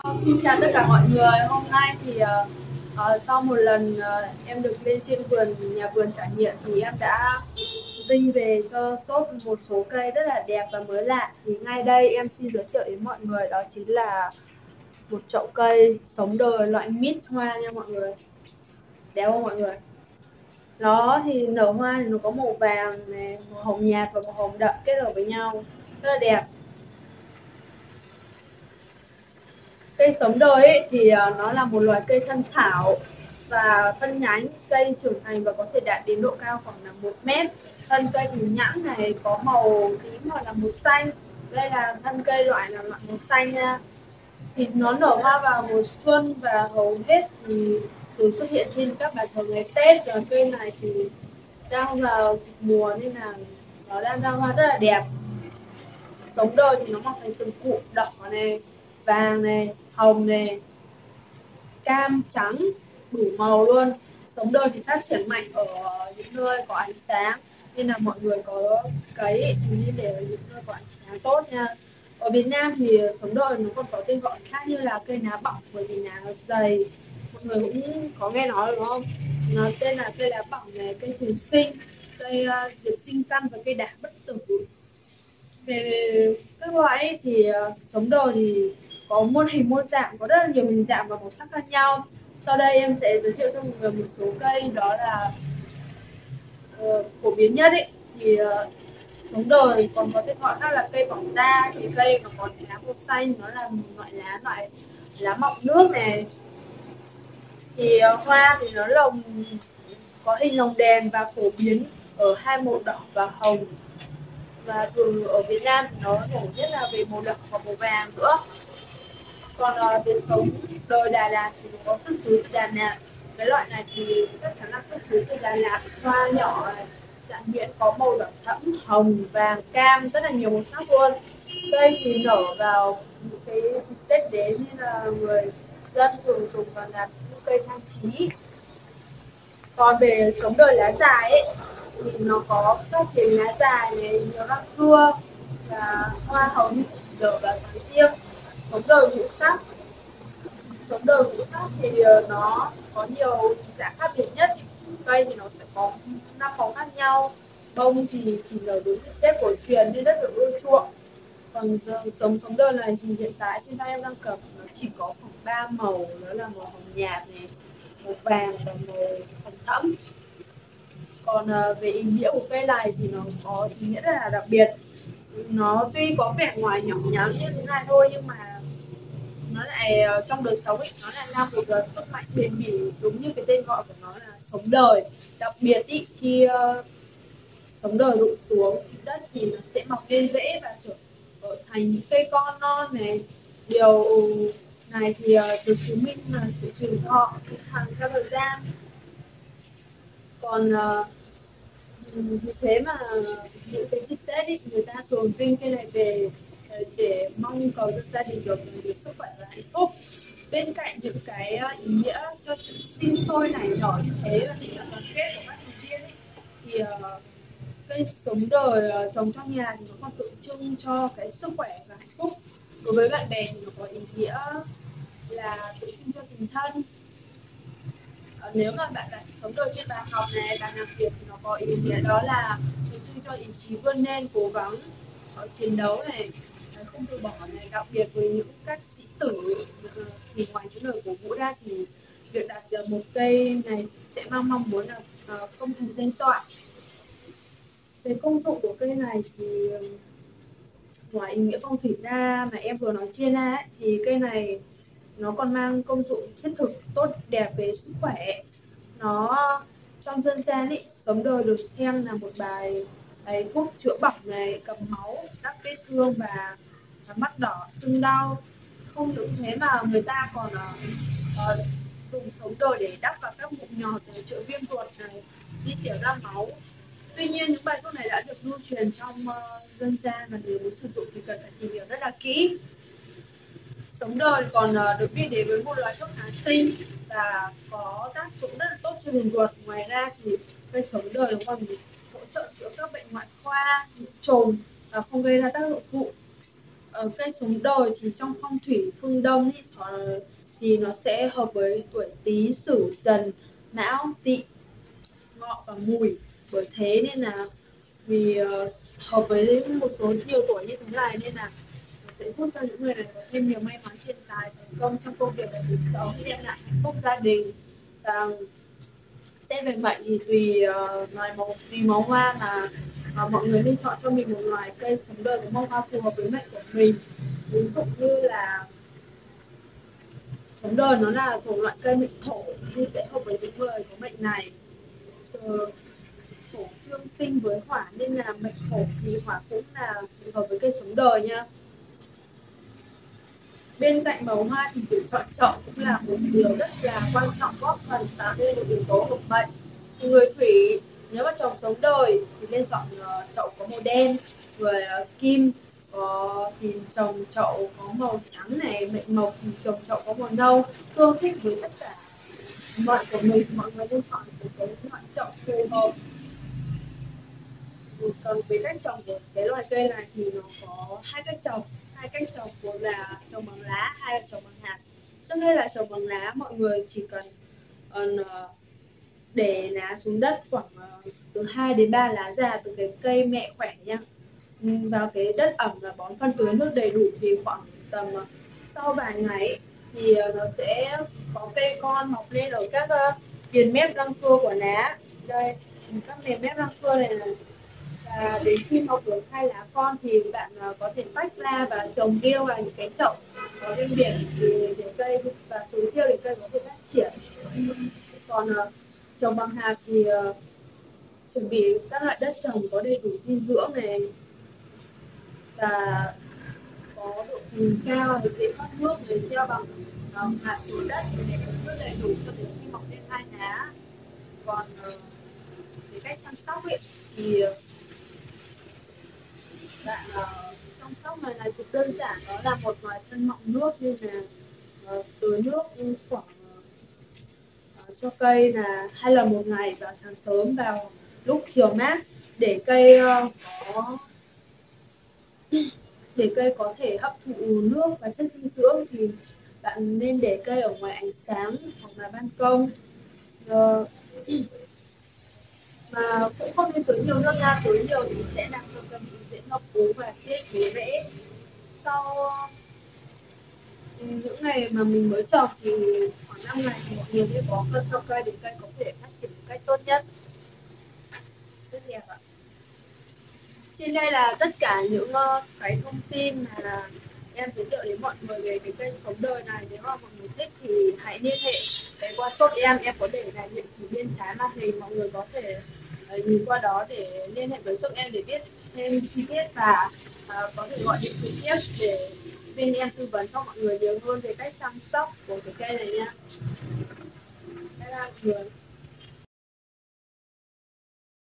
Xin chào tất cả mọi người. Hôm nay thì sau một lần em được lên trên nhà vườn trải nghiệm thì em đã vinh về cho shop một số cây rất là đẹp và mới lạ. Thì ngay đây em xin giới thiệu đến mọi người đó chính là một chậu cây sống đời loại mít hoa nha mọi người. Đẹp không mọi người? Nó thì nở hoa thì nó có màu vàng này, màu hồng nhạt và màu hồng đậm kết hợp với nhau, rất là đẹp. Cây sống đời ấy, thì nó là một loài cây thân thảo và thân nhánh, cây trưởng thành và có thể đạt đến độ cao khoảng là 1 mét. Thân cây thì nhẵn này, có màu tím hoặc là màu xanh. Đây là thân cây loại màu xanh nha. Thì nó nở hoa vào mùa xuân và hầu hết thì thường xuất hiện trên các bàn thờ ngày Tết. Và cây này thì đang vào mùa nên là nó đang ra hoa rất là đẹp. Sống đời thì nó mọc thành từng cụm đỏ này, vàng này, hồng này, cam, trắng, đủ màu luôn. Sống đời thì phát triển mạnh ở những nơi có ánh sáng, nên là mọi người có cấy thì nên để ở những nơi có ánh sáng tốt nha. Ở Việt Nam thì sống đời nó còn có tên gọi khác như là cây lá bỏng, bởi vì lá nó dày. Mọi người cũng có nghe nói đúng không? Nó tên là cây lá bỏng này, cây trường sinh, cây diệt sinh căn và cây đả bất tử. Về các loại ấy, thì sống đời thì có muôn hình muôn dạng, có rất là nhiều hình dạng và màu sắc khác nhau. Sau đây em sẽ giới thiệu cho mọi người một số cây đó là phổ biến nhất ấy. Thì sống đời còn có tên gọi khác là cây bỏng da. Thì cây nó có lá màu xanh, nó là loại lá mọng nước này. Thì hoa thì nó có hình lồng đèn và phổ biến ở hai màu đỏ và hồng. Và thường ở Việt Nam thì nó nổi nhất là về màu đậm và màu vàng nữa. Còn về sống đời Đà Lạt thì nó có xuất xứ từ Đà Lạt. Cái loại này thì chắc chắn là xuất xứ từ Đà Lạt. Hoa nhỏ này, dạng nhuyễn, có màu đỏ thẫm, hồng, vàng, cam, rất là nhiều màu sắc luôn. Cây thì nở vào những cái Tết đến nên là người dân thường dùng vào làm những cây trang trí. Còn về sống đời lá dài ấy thì nó có các phiến lá dài này, nhiều răng cưa và hoa hầu như chỉ nở vào tháng riêng. Sống đời ngũ sắc. Sống đời ngũ sắc thì nó có nhiều dạng khác biệt nhất. Cây thì nó sẽ có 5 màu khác nhau. Bông thì chỉ nở đúng dịp Tết cổ truyền nên rất được ưa chuộng. Còn sống đời này thì hiện tại trên tay em đang cầm nó chỉ có khoảng 3 màu, đó là màu hồng nhạt này, màu vàng và màu hồng thẫm. Còn về ý nghĩa của cây này thì nó có ý nghĩa rất là đặc biệt. Nó tuy có vẻ ngoài nhỏ nhắn như thế này thôi, nhưng mà nó lại trong đời sống ấy, nó lại là một sức mạnh bền bỉ, đúng như cái tên gọi của nó là sống đời. Đặc biệt ý, khi sống đời rụng xuống đất thì nó sẽ mọc lên rễ và trở thành những cây con non này. Điều này thì được chứng minh là sự trường thọ hàng theo thời gian. Còn vì thế mà những cái dịp Tết ý, người ta thường vinh cây này về để mong cầu cho gia đình được sức khỏe và hạnh phúc. Bên cạnh những cái ý nghĩa cho sự sinh sôi nảy nở như thế và tình đoàn kết của các thành viên ấy, thì cây sống đời trồng trong nhà thì nó còn tượng trưng cho cái sức khỏe và hạnh phúc. Đối với bạn bè thì nó có ý nghĩa là tượng trưng cho tình thân. Nếu mà bạn đặt sống đời trên bàn học này, bàn làm việc thì nó có ý nghĩa đó là tượng trưng cho ý chí vươn lên, cố gắng chiến đấu này, không từ bỏ này. Đặc biệt với những các sĩ tử thì ngoài những lời cổ vũ ra thì việc đặt một cây này sẽ mong muốn là công thành danh toại. Về công dụng của cây này thì ngoài ý nghĩa phong thủy ra mà em vừa nói trên ra ấy, thì cây này nó còn mang công dụng thiết thực tốt đẹp về sức khỏe. Nó trong dân gian ấy, sống đời được xem là một bài thuốc chữa bỏng này, cầm máu, đắp vết thương và mắt đỏ, sưng đau. Không những thế mà người ta còn dùng sống đời để đắp vào các mụn nhọt để chữa viêm ruột này, đi tiểu ra máu. Tuy nhiên những bài thuốc này đã được lưu truyền trong dân gian, và nếu muốn sử dụng thì cần phải tìm hiểu rất là kỹ. Sống đời còn được biết đến với một loại thuốc kháng sinh và có tác dụng rất là tốt cho đường ruột. Ngoài ra thì cây sống đời còn hỗ trợ chữa các bệnh ngoại khoa, nhiễm trùng và không gây ra tác dụng phụ. ở cây sống đời thì trong phong thủy phương Đông ý, thì nó sẽ hợp với tuổi Tý, Sửu, Dần, Mão, Tỵ, Ngọ và Mùi. Bởi thế nên là vì hợp với một số nhiều tuổi như thế này nên là nó sẽ giúp cho những người này có thêm nhiều may mắn, tiền tài, thành công trong công việc và cuộc sống, đem lại hạnh phúc gia đình. Và xét về mệnh thì tùy màu hoa mà mọi người nên chọn cho mình một loài cây sống đời có màu hoa phù hợp với mệnh của mình. Ví dụ như là sống đời nó là thuộc loại cây mệnh thổ thì sẽ hợp với những người có mệnh này. Thổ tương sinh với hỏa nên là mệnh thổ thì hỏa cũng là phù hợp với cây sống đời nha. Bên cạnh màu hoa thì việc chọn chậu cũng là một điều rất là quan trọng, góp phần tạo nên một yếu tố hợp mệnh. Người thủy nếu mà trồng sống đời thì nên chọn chậu có màu đen, người kim thì trồng chậu có màu trắng này, mệnh mộc thì trồng chậu có màu nâu. Tương thích với tất cả mệnh của mình, mọi người nên chọn một cái loại chậu phù hợp. Còn về cách trồng của cái loài cây này thì nó có hai cách trồng. Một là trồng bằng lá, hai là trồng bằng hạt. Trước hết là trồng bằng lá, mọi người chỉ cần để lá xuống đất khoảng từ 2 đến 3 lá già từ cái cây mẹ khỏe nha. Vào cái đất ẩm và bón phân tưới nước đầy đủ thì khoảng tầm sau vài ngày thì nó sẽ có cây con mọc lên ở các viền mép răng cưa của lá. Đây, các viền mép răng cưa này là và đến khi mọc được 2 lá con thì bạn có thể tách ra và trồng keo vào những cái chậu có bên biển để cây và tưới tiêu để cây có thể phát triển. Còn trồng bằng hạt thì chuẩn bị các loại đất trồng có đầy đủ dinh dưỡng này và có độ phùn cao để dễ thoát nước, để gieo bằng hạt xuống đất để nước đầy đủ cho đến khi mọc lên 2 lá. Còn cái cách chăm sóc ấy thì bạn chăm sóc này cực đơn giản, đó là một vài thân mọng nước như là tưới nước khoảng cho cây là 2 lần một ngày, vào sáng sớm vào lúc chiều mát để cây có thể hấp thụ nước và chất dinh dưỡng thì bạn nên để cây ở ngoài ánh sáng hoặc là ban công. Mà cũng không nên tưới nhiều nước ra, tưới nhiều thì sẽ làm cho cây bị dễ ngập úng và chết với rễ. Sau những ngày mà mình mới trồng thì khoảng 5 ngày thì mọi người sẽ có phân cho cây để cây có thể phát triển một cách tốt nhất. Rất đẹp ạ. Trên đây là tất cả những cái thông tin mà em giới thiệu đến mọi người về cái cây sống đời này. Nếu mà mọi người thích thì hãy liên hệ qua shop em có để lại địa chỉ bên trái màn hình, mọi người có thể nhìn qua đó để liên hệ với shop em để biết thêm chi tiết và có thể gọi điện trực tiếp để bên em tư vấn cho mọi người nhiều hơn về cách chăm sóc của cái cây này nha. Đây là mọi người.